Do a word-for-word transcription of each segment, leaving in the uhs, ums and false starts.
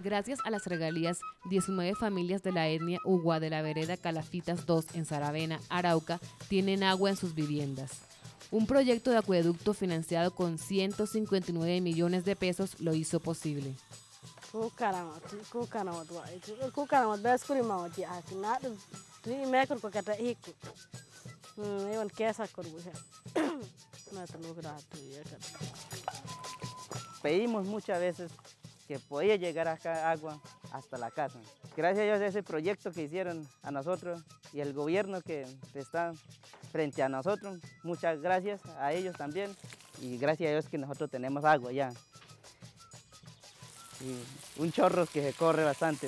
Gracias a las regalías, diecinueve familias de la etnia Ugua de la vereda Calafitas dos en Saravena, Arauca, tienen agua en sus viviendas. Un proyecto de acueducto financiado con ciento cincuenta y nueve millones de pesos lo hizo posible. Pedimos muchas veces que podía llegar acá agua hasta la casa. Gracias a Dios a ese proyecto que hicieron a nosotros y el gobierno que está frente a nosotros, muchas gracias a ellos también y gracias a Dios que nosotros tenemos agua ya. Y un chorro que se corre bastante.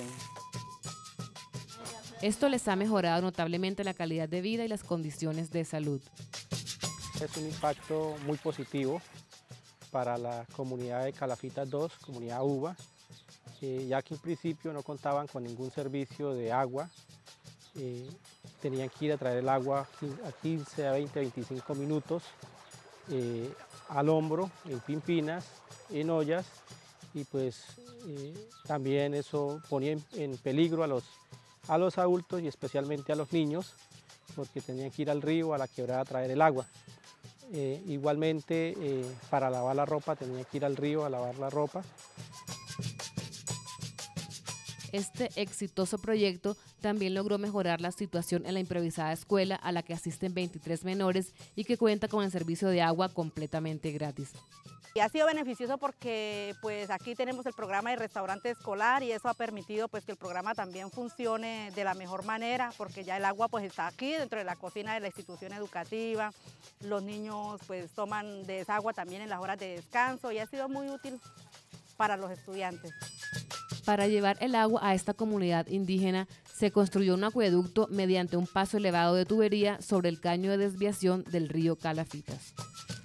Esto les ha mejorado notablemente la calidad de vida y las condiciones de salud. Es un impacto muy positivo para la comunidad de Calafitas dos, comunidad Uva, eh, ya que en principio no contaban con ningún servicio de agua. Eh, tenían que ir a traer el agua a quince, a veinte, veinticinco minutos eh, al hombro, en pimpinas, en ollas, y pues eh, también eso ponía en, en peligro a los, a los adultos y especialmente a los niños, porque tenían que ir al río, a la quebrada a traer el agua. Eh, igualmente eh, para lavar la ropa tenían que ir al río a lavar la ropa. Este exitoso proyecto también logró mejorar la situación en la improvisada escuela a la que asisten veintitrés menores y que cuenta con el servicio de agua completamente gratis. Y ha sido beneficioso porque pues aquí tenemos el programa de restaurante escolar y eso ha permitido pues que el programa también funcione de la mejor manera, porque ya el agua pues está aquí dentro de la cocina de la institución educativa. Los niños pues toman de esa agua también en las horas de descanso y ha sido muy útil para los estudiantes. Para llevar el agua a esta comunidad indígena se construyó un acueducto mediante un paso elevado de tubería sobre el caño de desviación del río Calafitas.